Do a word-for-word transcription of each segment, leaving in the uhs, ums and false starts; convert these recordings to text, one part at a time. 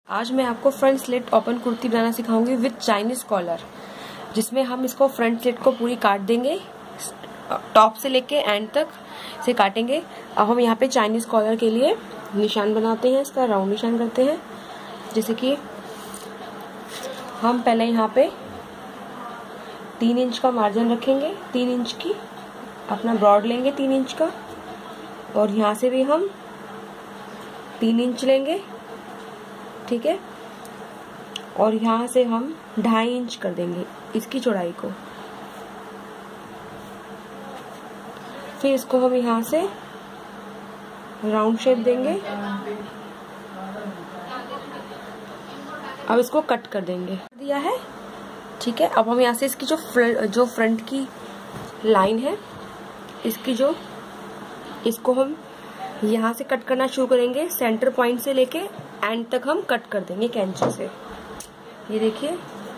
आज मैं आपको फ्रंट स्लिट ओपन कुर्ती बनाना सिखाऊंगी विद चाइनीज कॉलर, जिसमें हम इसको फ्रंट स्लिट को पूरी काट देंगे, टॉप से लेके एंड तक से काटेंगे। अब हम यहाँ पे चाइनीज कॉलर के लिए निशान बनाते हैं, इसका राउंड निशान करते हैं। जैसे कि हम पहले यहाँ पे तीन इंच का मार्जिन रखेंगे, तीन इंच की अपना ब्रॉड लेंगे तीन इंच का, और यहाँ से भी हम तीन इंच लेंगे, ठीक है। और यहाँ से हम ढाई इंच कर देंगे इसकी चौड़ाई को। फिर इसको हम यहाँ से राउंड शेप देंगे। अब इसको कट कर देंगे, दिया है, ठीक है। अब हम यहाँ से इसकी जो फ्रंट जो फ्रंट की लाइन है, इसकी जो इसको हम यहाँ से कट करना शुरू करेंगे, सेंटर पॉइंट से लेके एंड तक हम कट कर देंगे कैंची से। ये देखिए,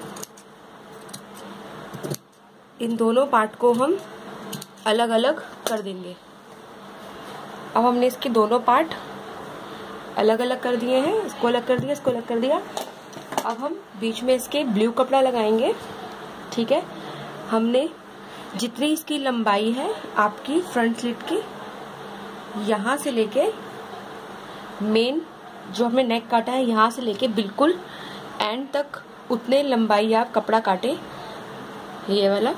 इन दोनों पार्ट को हम अलग अलग कर देंगे। अब हमने इसके दोनों पार्ट अलग अलग कर दिए हैं, इसको अलग कर दिया, इसको अलग कर दिया। अब हम बीच में इसके ब्लू कपड़ा लगाएंगे, ठीक है। हमने जितनी इसकी लंबाई है आपकी फ्रंट स्लिट की, यहाँ से लेके मेन जो हमने नेक काटा है यहाँ से लेके बिल्कुल एंड तक उतने लंबाई आप कपड़ा काटे। ये वाला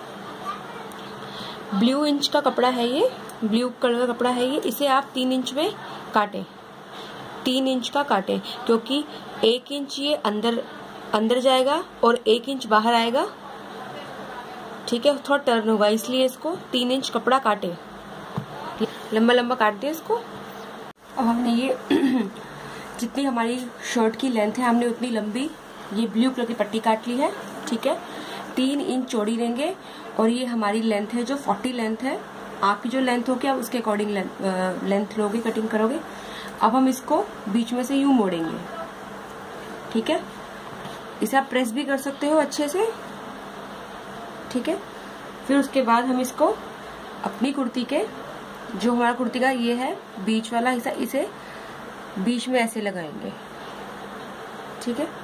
ब्लू इंच का कपड़ा है, ये ब्लू कलर का कपड़ा है ये, इसे आप तीन इंच में काटें, तीन इंच का काटें, क्योंकि एक इंच ये अंदर अंदर जाएगा और एक इंच बाहर आएगा, ठीक है। थोड़ा टर्न होगा, इसलिए इसको तीन इंच कपड़ा काटे, लंबा लंबा काट दिया इसको। अब हमने ये जितनी हमारी शर्ट की लेंथ है, हमने उतनी लंबी ये ब्लू कलर की पट्टी काट ली है, ठीक है। तीन इंच चौड़ी लेंगे और ये हमारी लेंथ है जो चालीस लेंथ है। आपकी जो लेंथ होगी आप उसके अकॉर्डिंग लेंथ, लेंथ लोगे, कटिंग करोगे। अब हम इसको बीच में से यूं मोड़ेंगे, ठीक है। इसे आप प्रेस भी कर सकते हो अच्छे से, ठीक है। फिर उसके बाद हम इसको अपनी कुर्ती के जो हमारा कुर्ती का ये है बीच वाला हिस्सा, इसे बीच में ऐसे लगाएंगे, ठीक है।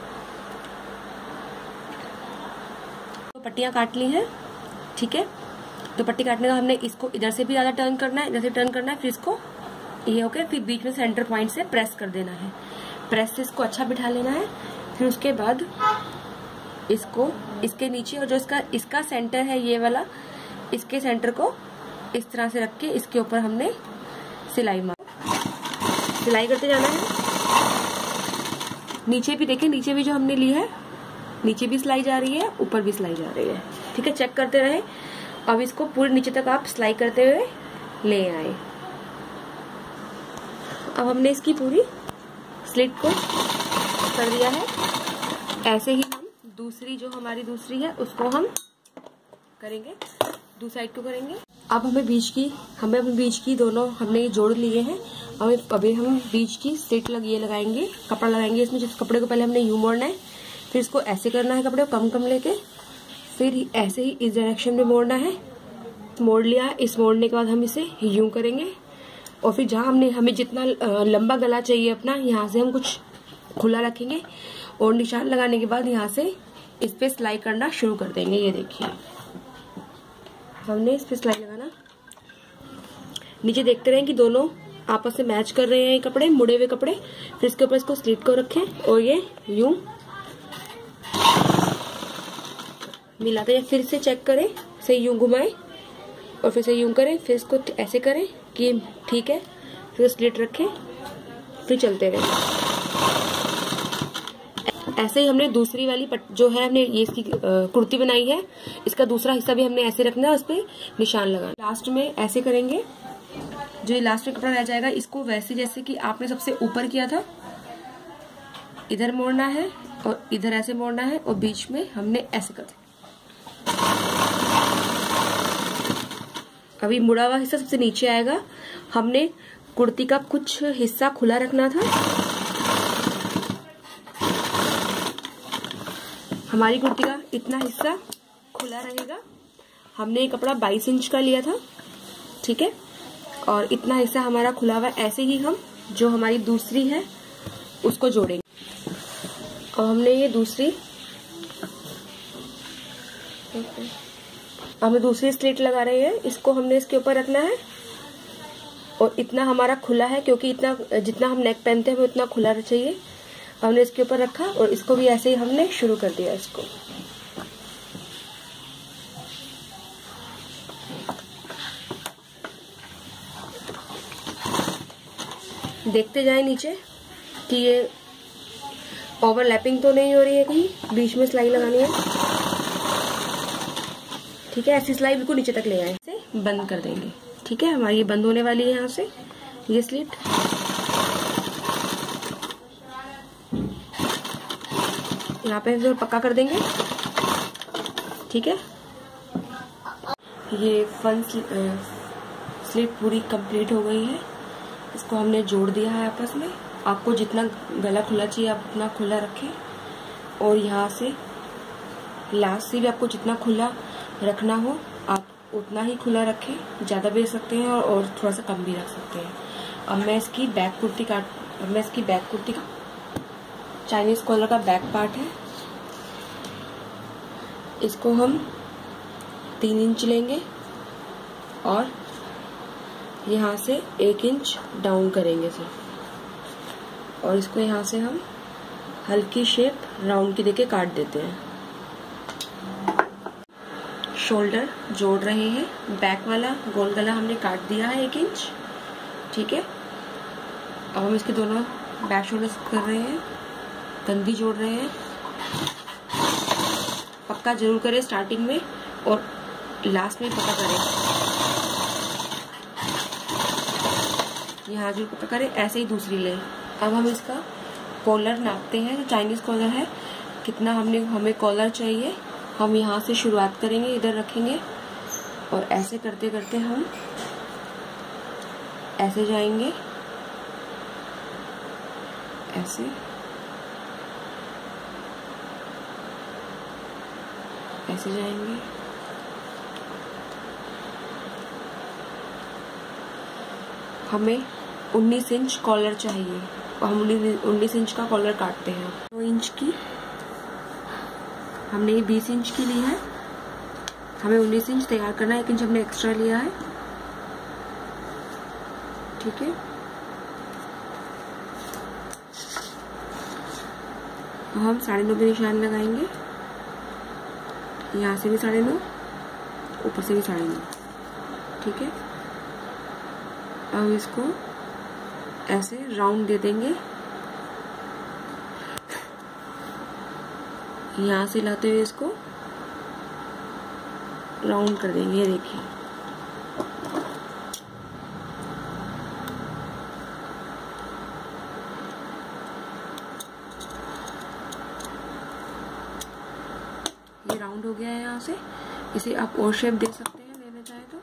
तो पट्टियां काट ली हैं, ठीक है। तो पट्टी काटने का हमने इसको इधर से भी ज्यादा टर्न करना है, इधर से टर्न करना है, फिर इसको ये ओके, फिर बीच में सेंटर पॉइंट से प्रेस कर देना है, प्रेस से इसको अच्छा बिठा लेना है। फिर उसके बाद इसको इसके नीचे और जो इसका इसका सेंटर है ये वाला, इसके सेंटर को इस तरह से रख के इसके ऊपर हमने सिलाई मार सिलाई करते जाना है। नीचे भी देखिए, नीचे भी जो हमने ली है, नीचे भी सिलाई जा रही है, ऊपर भी सिलाई जा रही है, ठीक है। चेक करते रहे। अब इसको पूरे नीचे तक आप सिलाई करते हुए ले आए। अब हमने इसकी पूरी स्लिट को कर दिया है। ऐसे ही हम दूसरी जो हमारी दूसरी है उसको हम करेंगे, दूसरी साइड को करेंगे। अब हमें बीच की हमें अपने बीच की दोनों हमने ये जोड़ लिए हैं। अब अभी हम बीच की स्लिट लग ये लगाएंगे, कपड़ा लगाएंगे इसमें। जिस कपड़े को पहले हमने यूं मोड़ना है, फिर इसको ऐसे करना है, कपड़े को कम कम लेके, फिर ऐसे ही इस डायरेक्शन में मोड़ना है। मोड़ लिया, इस मोड़ने के बाद हम इसे यूं करेंगे, और फिर जहां हमने हमें जितना लंबा गला चाहिए अपना, यहाँ से हम कुछ खुला रखेंगे, और निशान लगाने के बाद यहाँ से इस पे सिलाई करना शुरू कर देंगे। ये देखिए, हमने इस पे सिलाई लगाना, नीचे देखते रहें कि दोनों आपस में मैच कर रहे हैं कपड़े, मुड़े हुए कपड़े। फिर इसके ऊपर इसको स्लिट को रखें और ये यूं मिलाते हैं। फिर से चेक करें, से यूं घुमाएं और फिर से यूं करें, फिर इसको ऐसे करें कि ठीक है, फिर स्लिट रखें, फिर चलते रहें। ऐसे ही हमने दूसरी वाली पट जो है हमने ये इसकी कुर्ती बनाई है, इसका दूसरा हिस्सा भी हमने ऐसे रखना है, उस पर निशान लगाना। लास्ट में ऐसे करेंगे, जो ये लास्ट में कपड़ा रह जाएगा इसको वैसे जैसे कि आपने सबसे ऊपर किया था, इधर मोड़ना है और इधर ऐसे मोड़ना है, और बीच में हमने ऐसे कर दिया। अभी मुड़ा हुआ हिस्सा सबसे नीचे आएगा। हमने कुर्ती का कुछ हिस्सा खुला रखना था। हमारी कुर्ती का इतना हिस्सा खुला रहेगा। हमने ये कपड़ा बाईस इंच का लिया था, ठीक है, और इतना हिस्सा हमारा खुला हुआ। ऐसे ही हम जो हमारी दूसरी है उसको जोड़ेंगे। और हमने ये दूसरी हमें दूसरी स्लिट लगा रहे हैं, इसको हमने इसके ऊपर रखना है और इतना हमारा खुला है क्योंकि इतना जितना हम नेक पहनते हैं वो इतना खुला चाहिए। हमने इसके ऊपर रखा और इसको भी ऐसे ही हमने शुरू कर दिया। इसको देखते जाए नीचे कि ये ओवरलैपिंग तो नहीं हो रही है, कहीं बीच में सिलाई लगानी है। ठीक है, ऐसी सिलाई बिल्कुल नीचे तक ले आए, इसे बंद कर देंगे। ठीक है, हमारी ये बंद होने वाली है यहाँ से ये स्लिट। यहाँ पे जो पक्का कर देंगे। ठीक है, ये फन स्लिट पूरी कंप्लीट हो गई है। इसको हमने जोड़ दिया है आपस में। आपको जितना गला खुला चाहिए आप उतना खुला रखें और यहाँ से लास्ट से भी आपको जितना खुला रखना हो आप उतना ही खुला रखें। ज्यादा भी रख सकते हैं और, और थोड़ा सा कम भी रख सकते हैं। अब मैं इसकी बैक कुर्ती काट अब मैं इसकी बैक कुर्ती चाइनीज कॉलर का बैक पार्ट है, इसको हम तीन इंच लेंगे और यहाँ से एक इंच डाउन करेंगे सिर्फ और इसको यहाँ से हम हल्की शेप राउंड की देके काट देते हैं। शोल्डर जोड़ रहे हैं, बैक वाला गोल गला हमने काट दिया है एक इंच। ठीक है, अब हम इसके दोनों बैक शोल्डर कर रहे हैं, कंधी जोड़ रहे हैं। पक्का जरूर करें स्टार्टिंग में और लास्ट में पक्का करें। यहाँ जरूर पक्का करें, ऐसे ही दूसरी ले। अब हम इसका कॉलर नापते हैं, जो चाइनीज कॉलर है कितना हमने हमें कॉलर चाहिए। हम यहाँ से शुरुआत करेंगे, इधर रखेंगे और ऐसे करते करते हम ऐसे जाएंगे, ऐसे ऐसे जाएंगे। हमें उन्नीस इंच कॉलर चाहिए और हम उन्नीस इंच का कॉलर काटते हैं। दो इंच की हमने ये बीस इंच की ली है, हमें उन्नीस इंच तैयार करना है, एक इंच हमने एक्स्ट्रा लिया है। ठीक है, तो हम साढ़े नौ पे निशान लगाएंगे, यहाँ से भी साढ़े नौ, ऊपर से भी साढ़े नौ। ठीक है, अब इसको ऐसे राउंड दे देंगे, यहाँ से लाते हुए इसको राउंड कर देंगे। ये देखिए, ये राउंड हो गया है। यहाँ से इसे आप और शेप दे सकते हैं लेना चाहे तो।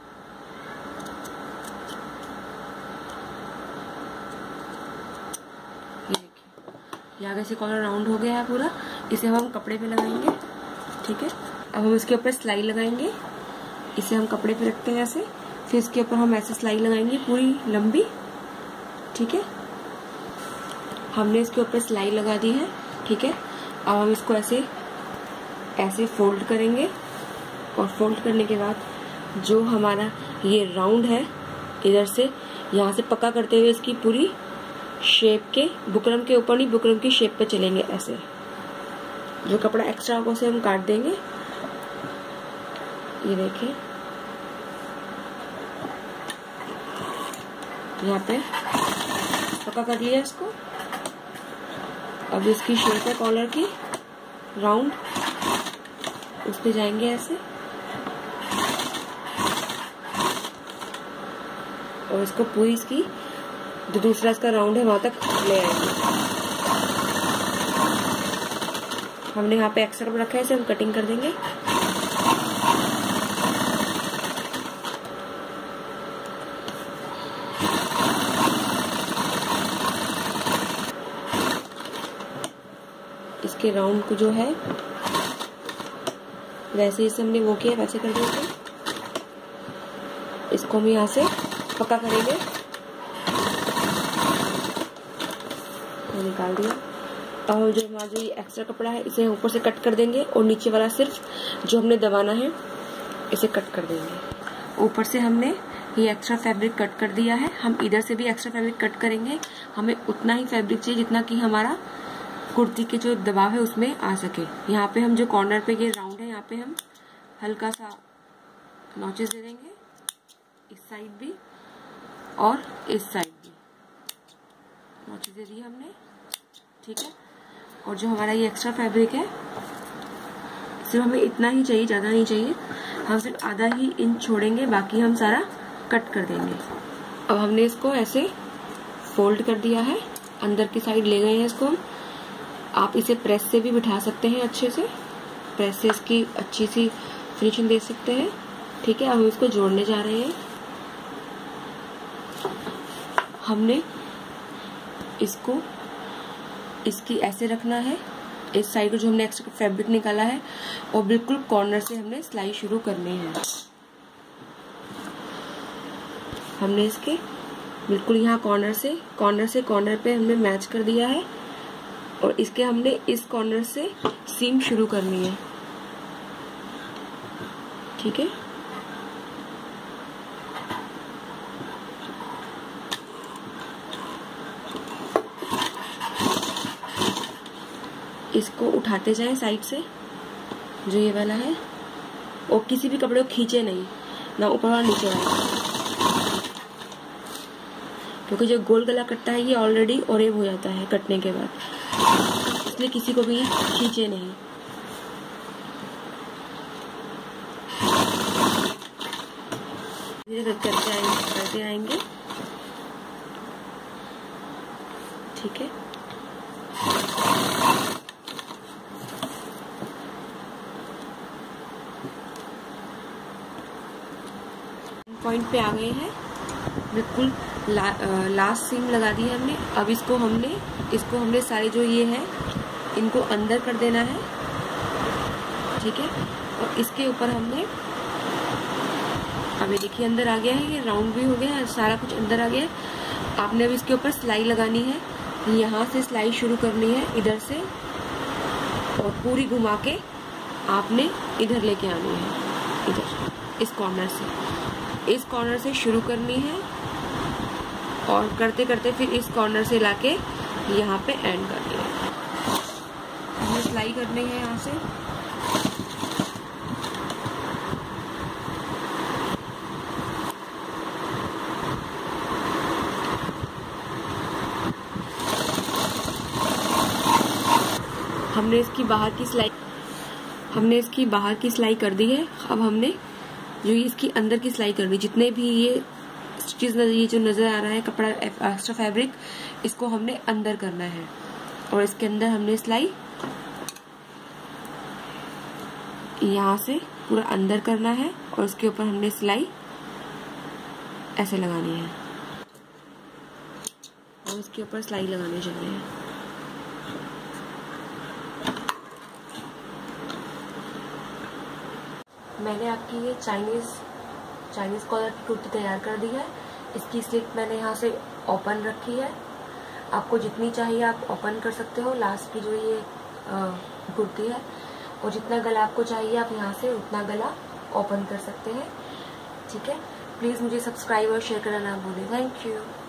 ये देखिए, आगे से कॉलर राउंड हो गया है पूरा। इसे हम कपड़े पे लगाएंगे। ठीक है, अब हम इसके ऊपर सिलाई लगाएंगे। इसे हम कपड़े पे रखते हैं ऐसे, फिर इसके ऊपर हम ऐसे सिलाई लगाएंगे पूरी लंबी। ठीक है, हमने इसके ऊपर सिलाई लगा दी है। ठीक है, अब हम इसको ऐसे ऐसे फोल्ड करेंगे और फोल्ड करने के बाद जो हमारा ये राउंड है इधर से यहाँ से पक्का करते हुए इसकी पूरी शेप के बुकरम के ऊपर नहीं, बुकरम की शेप पे चलेंगे। ऐसे जो कपड़ा एक्स्ट्रा होगा उसे हम काट देंगे। ये देखिए, यहाँ पे पक्का कर लिया इसको। अब इसकी शेप है कॉलर की राउंड, उस पे जाएंगे ऐसे और इसको पूरी इसकी जो दूसरा इसका राउंड है वहां तक ले आएंगे। हमने यहाँ पे एक्स्ट्रा रखा है, इसे हम कटिंग कर देंगे। इसके राउंड को जो है वैसे इसे हमने वो किया वैसे कर देंगे। इसको हम यहाँ से पक्का करेंगे। तो निकाल दिया। और जो हमारा जो ये एक्स्ट्रा कपड़ा है इसे ऊपर से कट कर देंगे और नीचे वाला सिर्फ जो हमने दबाना है इसे कट कर देंगे। ऊपर से हमने ये एक्स्ट्रा फैब्रिक कट कर दिया है, हम इधर से भी एक्स्ट्रा फैब्रिक कट करेंगे। हमें उतना ही फैब्रिक चाहिए जितना कि हमारा कुर्ती के जो दबाव है उसमें आ सके। यहाँ पे हम जो कॉर्नर पे ये राउंड है यहाँ पे हम हल्का सा नॉचेस दे देंगे, इस साइड भी और इस साइड भी नॉचेस दे दिए हमने, ठीक है। और जो हमारा ये एक्स्ट्रा फैब्रिक है सिर्फ हमें इतना ही चाहिए, ज्यादा नहीं चाहिए। हम सिर्फ आधा ही इंच छोड़ेंगे, बाकी हम सारा कट कर देंगे। अब हमने इसको ऐसे फोल्ड कर दिया है, अंदर की साइड ले गए हैं इसको हम। आप इसे प्रेस से भी बिठा सकते हैं, अच्छे से प्रेस से इसकी अच्छी सी फिनिशिंग दे सकते हैं, ठीक है। अब हम इसको जोड़ने जा रहे हैं। हमने इसको इसकी ऐसे रखना है, इस साइड को जो हमने एक्स्ट्रा फैब्रिक निकाला है, और बिल्कुल कॉर्नर से हमने सिलाई शुरू करनी है। हमने इसके बिल्कुल यहाँ कॉर्नर से कॉर्नर से कॉर्नर पे हमने मैच कर दिया है, और इसके हमने इस कॉर्नर से सीम शुरू करनी है, ठीक है। इसको उठाते जाएं साइड से, जो ये वाला है, और किसी भी कपड़े को खींचे नहीं, ना ऊपर वाला नीचे वाला, क्योंकि जो गोल गला कटता है ये ऑलरेडी ओरेब हो जाता है कटने के बाद, इसलिए किसी को भी खींचे नहीं। धीरे करते आएंगे करते आएंगे ठीक है। पॉइंट पे आ गए हैं, बिल्कुल ला, लास्ट सीम लगा दी है हमने। अब इसको हमने इसको हमने सारे जो ये है इनको अंदर कर देना है, ठीक है। और इसके ऊपर हमने, अभी देखिए अंदर आ गया है, ये राउंड भी हो गया है, सारा कुछ अंदर आ गया है। आपने अब इसके ऊपर सिलाई लगानी है, यहाँ से सिलाई शुरू करनी है इधर से, और पूरी घुमा के आपने इधर लेके आनी है, इधर इस कॉर्नर से इस कॉर्नर से शुरू करनी है, और करते करते फिर इस कॉर्नर से लाके यहाँ पे एंड करनी है। हमें सिलाई करनी है यहाँ से, हमने इसकी बाहर की सिलाई हमने इसकी बाहर की सिलाई कर दी है। अब हमने जो ये इसकी अंदर की सिलाई करनी, जितने भी ये स्टिचेस ये जो नजर आ रहा है कपड़ा एक्स्ट्रा फैब्रिक, इसको हमने अंदर करना है, और इसके अंदर हमने सिलाई यहाँ से पूरा अंदर करना है, और उसके ऊपर हमने सिलाई ऐसे लगानी है, और इसके ऊपर सिलाई लगाने जा रहे हैं। मैंने आपकी ये चाइनीज चाइनीज कॉलर की कुर्ती तैयार कर दी है। इसकी स्लिट मैंने यहाँ से ओपन रखी है, आपको जितनी चाहिए आप ओपन कर सकते हो। लास्ट की जो ये कुर्ती है, और जितना गला आपको चाहिए आप यहाँ से उतना गला ओपन कर सकते हैं, ठीक है। प्लीज मुझे सब्सक्राइब और शेयर करना ना भूलें। Thank you.